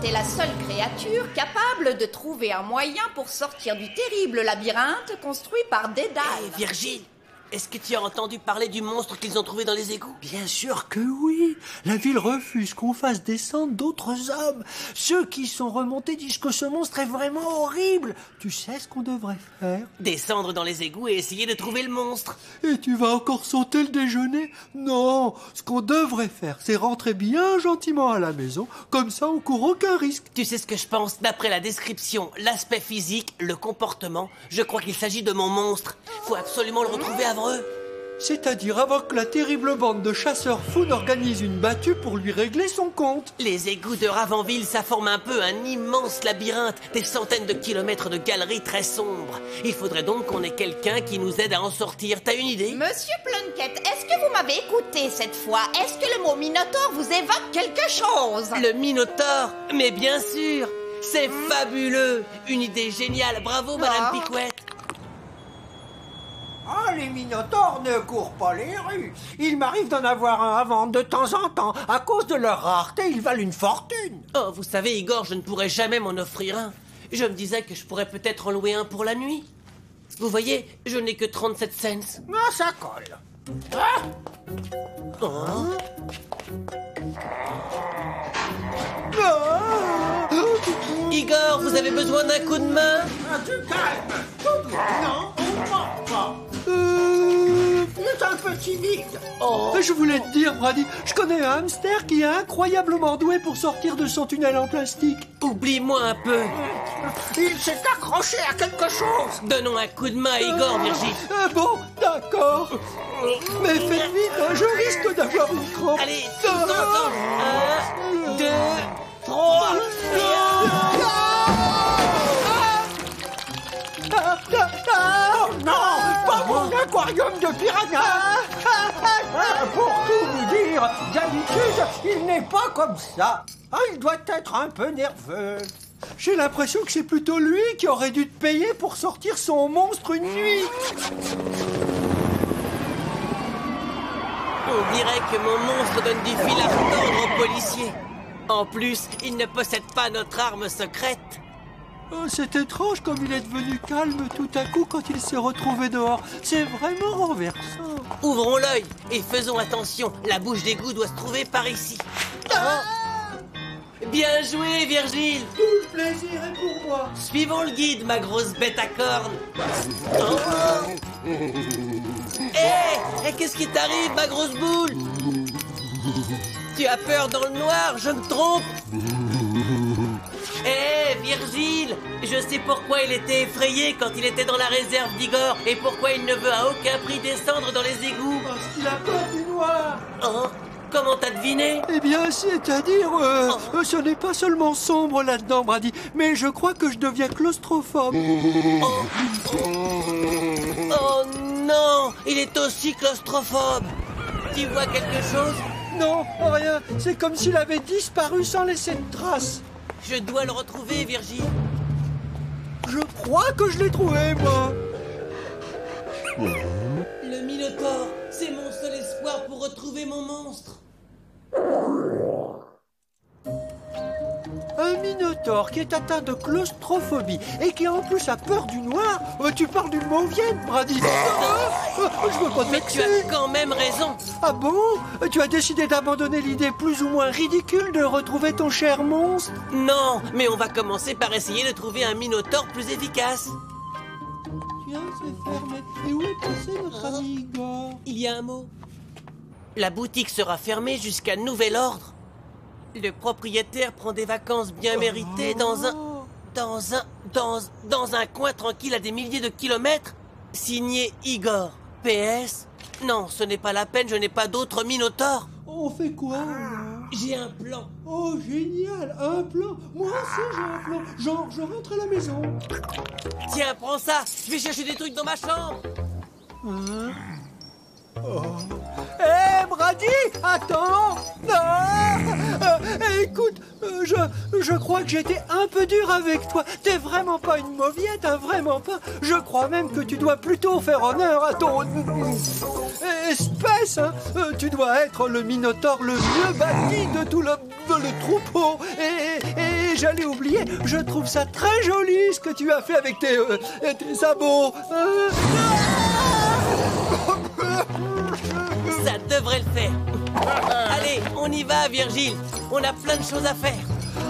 était la seule créature capable de trouver un moyen pour sortir du terrible labyrinthe construit par Dédale. Hé, Virgile, est-ce que tu as entendu parler du monstre qu'ils ont trouvé dans les égouts? Bien sûr que oui. La ville refuse qu'on fasse descendre d'autres hommes. Ceux qui sont remontés disent que ce monstre est vraiment horrible. Tu sais ce qu'on devrait faire? Descendre dans les égouts et essayer de trouver le monstre. Et tu vas encore sauter le déjeuner? Non, ce qu'on devrait faire, c'est rentrer bien gentiment à la maison. Comme ça, on court aucun risque. Tu sais ce que je pense? D'après la description, l'aspect physique, le comportement, je crois qu'il s'agit de mon monstre. Faut absolument le retrouver avant eux. C'est-à-dire avant que la terrible bande de chasseurs fous n'organise une battue pour lui régler son compte. Les égouts de Ravenville, ça forme un peu un immense labyrinthe, des centaines de kilomètres de galeries très sombres. Il faudrait donc qu'on ait quelqu'un qui nous aide à en sortir. T'as une idée? Monsieur Plunkett, est-ce que vous m'avez écouté cette fois? Est-ce que le mot Minotaure vous évoque quelque chose? Le Minotaure? Mais bien sûr! C'est fabuleux! Une idée géniale! Bravo, Madame Picouette! Ah, les minotaures ne courent pas les rues. Il m'arrive d'en avoir un à vendre de temps en temps. À cause de leur rareté, ils valent une fortune. Oh, vous savez, Igor, je ne pourrais jamais m'en offrir un. Je me disais que je pourrais peut-être en louer un pour la nuit. Vous voyez, je n'ai que 37 cents. Ah, ça colle. Ah. Oh. Igor, vous avez besoin d'un coup de main? Ah, du calme. Non, on ne ment pas. Il est un peu timide. Oh. Je voulais te dire, Brady, je connais un hamster qui est incroyablement doué pour sortir de son tunnel en plastique. Oublie-moi un peu. Il s'est accroché à quelque chose. Donnons un coup de main à Igor, Virgile. Bon, d'accord. Mais faites vite, hein, je risque d'avoir une crampe. Allez, tous ensemble. 1, 2, 3. Oh non, pas mon aquarium de piranha. Pour tout vous dire, d'habitude, il n'est pas comme ça. Ah, il doit être un peu nerveux. J'ai l'impression que c'est plutôt lui qui aurait dû te payer pour sortir son monstre une nuit. On dirait que mon monstre donne du fil à retordre aux policiers. En plus, il ne possède pas notre arme secrète. Oh, c'est étrange comme il est devenu calme tout à coup quand il s'est retrouvé dehors. C'est vraiment renversant. Ouvrons l'œil et faisons attention. La bouche d'égout doit se trouver par ici. Bien joué, Virgile. Tout le plaisir est pour moi. Suivons le guide, ma grosse bête à cornes. Oh. Hé, qu'est-ce qui t'arrive, ma grosse boule? Tu as peur dans le noir, je me trompe? Hé, Virgile, je sais pourquoi il était effrayé quand il était dans la réserve d'Igor et pourquoi il ne veut à aucun prix descendre dans les égouts. Parce qu'il a peur du noir. Oh, comment t'as deviné? Eh bien, c'est-à-dire, ce n'est pas seulement sombre là-dedans, Brady, mais je crois que je deviens claustrophobe. Oh non, il est aussi claustrophobe. Tu vois quelque chose? Non, rien. C'est comme s'il avait disparu sans laisser de traces. Je dois le retrouver, Virgile. Je crois que je l'ai trouvé, moi. Le Minotaure, c'est mon seul espoir pour retrouver mon monstre. Un minotaure qui est atteint de claustrophobie et qui en plus a peur du noir. Tu parles d'une mauvienne, Brady. Je veux pas te Mais tu as vexer. quand même raison. Ah bon? Tu as décidé d'abandonner l'idée plus ou moins ridicule de retrouver ton cher monstre? Non, mais on va commencer par essayer de trouver un Minotaure plus efficace. Tiens, c'est fermé. Et où est passé notre ami Igor? Il y a un mot. La boutique sera fermée jusqu'à nouvel ordre. Le propriétaire prend des vacances bien méritées dans un coin tranquille à des milliers de kilomètres. Signé Igor. PS. Non, ce n'est pas la peine, je n'ai pas d'autre Minotaure. On fait quoi, là? J'ai un plan. Oh, génial, un plan. Moi aussi, j'ai un plan. Genre, je rentre à la maison. Tiens, prends ça. Je vais chercher des trucs dans ma chambre. Hé, Brady, attends. Écoute, je crois que j'étais un peu dur avec toi. T'es vraiment pas une mauviette, hein, vraiment pas. Je crois même que tu dois plutôt faire honneur à ton espèce. Hein. Tu dois être le minotaure le mieux bâti de tout le troupeau. Et j'allais oublier. Je trouve ça très joli ce que tu as fait avec tes sabots. Ça devrait le faire. Allez, on y va, Virgile. On a plein de choses à faire.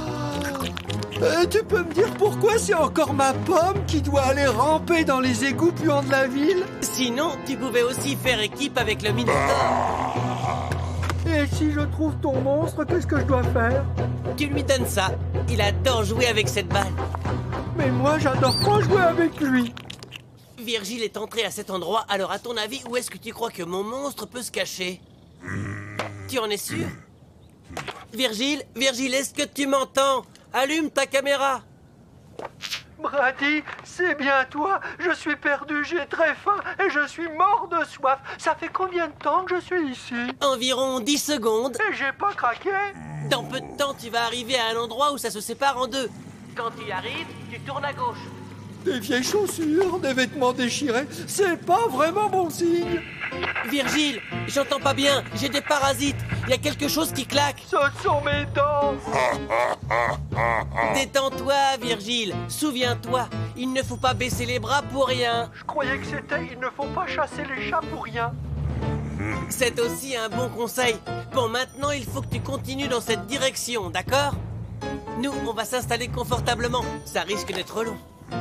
Tu peux me dire pourquoi c'est encore ma pomme qui doit aller ramper dans les égouts puants de la ville? Sinon, tu pouvais aussi faire équipe avec le Minotaure. Et si je trouve ton monstre, qu'est-ce que je dois faire? Tu lui donnes ça. Il adore jouer avec cette balle. Mais moi, j'adore pas jouer avec lui. Virgile est entré à cet endroit, alors à ton avis, où est-ce que tu crois que mon monstre peut se cacher? Tu en es sûr? Virgile, est-ce que tu m'entends? Allume ta caméra. Brady, c'est bien toi. Je suis perdu, j'ai très faim et je suis mort de soif. Ça fait combien de temps que je suis ici? Environ 10 secondes. Et j'ai pas craqué? Dans peu de temps, tu vas arriver à un endroit où ça se sépare en deux. Quand tu y arrives, tu tournes à gauche. Des vieilles chaussures, des vêtements déchirés, c'est pas vraiment bon signe. Virgile, j'entends pas bien, j'ai des parasites. Il y a quelque chose qui claque. Ce sont mes dents. Détends-toi, Virgile. Souviens-toi, il ne faut pas baisser les bras pour rien. Je croyais que c'était il ne faut pas chasser les chats pour rien. C'est aussi un bon conseil. Bon, maintenant, il faut que tu continues dans cette direction, d'accord? Nous, on va s'installer confortablement. Ça risque d'être long.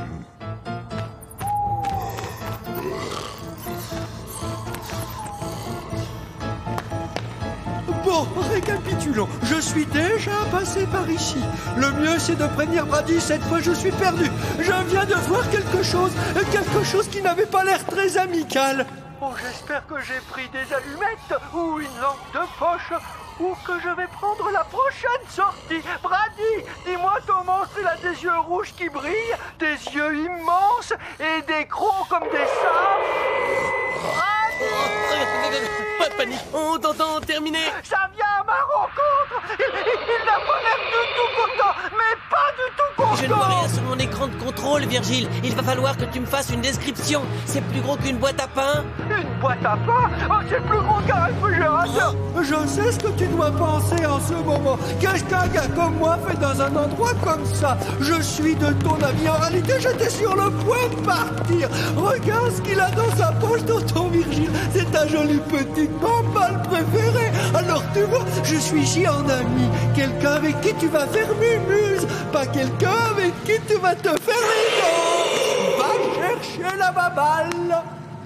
Bon, récapitulons. Je suis déjà passé par ici. Le mieux, c'est de prévenir Brady. Cette fois, je suis perdu. Je viens de voir quelque chose qui n'avait pas l'air très amical. Oh, j'espère que j'ai pris des allumettes ou une lampe de poche ou que je vais prendre la prochaine sortie. Brady, dis-moi, ton monstre, il a des yeux rouges qui brillent, des yeux immenses et des crocs comme des sables. Pas de panique, on t'entend terminer. Ça vient à ma rencontre. Il n'a pas l'air du tout content, mais pas du tout content. Je ne vois rien sur mon écran de contrôle, Virgile. Il va falloir que tu me fasses une description. C'est plus gros qu'une boîte à pain. Une boîte à pain? Oh, c'est plus gros qu'un réfrigérateur. Je sais ce que tu dois penser en ce moment. Qu'est-ce qu'un gars comme moi fait dans un endroit comme ça? Je suis de ton avis. En réalité, j'étais sur le point de partir. Regarde ce qu'il a dans sa poche, tonton Virgile. C'est ta jolie petite bambale préférée. Alors tu vois, je suis ici en ami. Quelqu'un avec qui tu vas faire mumuse. Pas quelqu'un avec qui tu vas te faire les dents. Va chercher la baballe.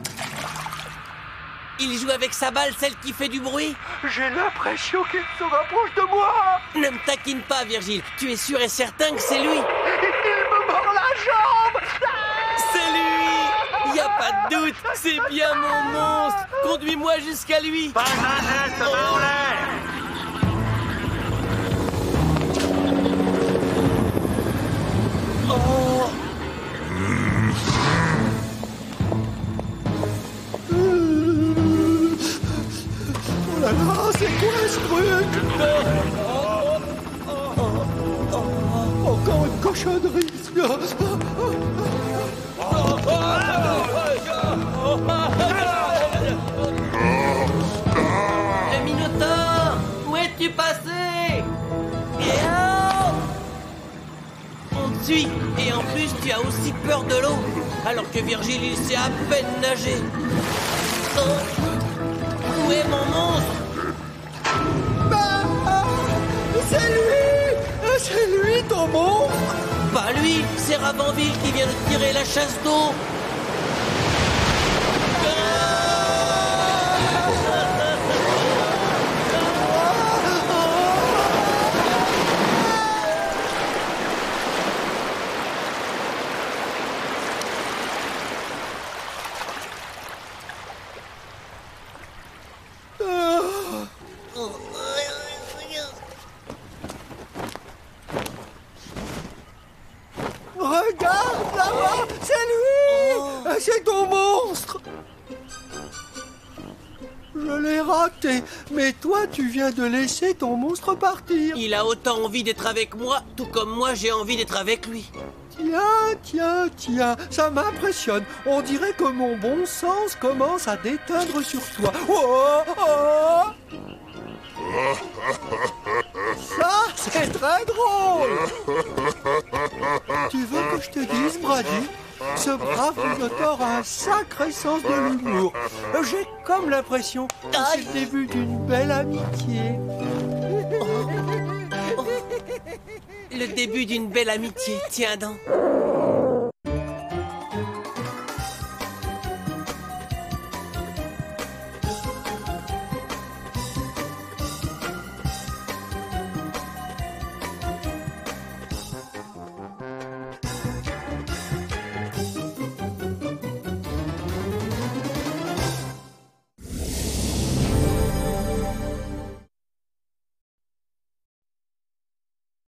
Il joue avec sa balle, celle qui fait du bruit. J'ai l'impression qu'il se rapproche de moi. Ne me taquine pas, Virgile. Tu es sûr et certain que c'est lui. Il me mord la jambe. C'est lui. Y a pas de doute. C'est bien mon monstre. Conduis-moi jusqu'à lui. Pas un geste en l'air. Oh. Oh là là, c'est quoi ce truc? Encore une cochonnerie. Le Minotaure, où es-tu passé? On te suit. Et en plus, tu as aussi peur de l'eau. Alors que Virgile, il sait à peine nager. Oh. Où est mon monstre? C'est lui ton monstre. Pas lui, c'est Rabanville qui vient de tirer la chasse d'eau. Regarde là-bas, c'est lui. C'est ton monstre. Je l'ai raté, mais toi tu viens de laisser ton monstre partir. Il a autant envie d'être avec moi, tout comme moi j'ai envie d'être avec lui. Tiens, ça m'impressionne. On dirait que mon bon sens commence à déteindre sur toi. Oh. C'est très drôle. Tu veux que je te dise, Brady? Ce brave Minotaure a un sacré sens de l'humour. J'ai comme l'impression que c'est le début d'une belle amitié. Le début d'une belle amitié, tiens donc.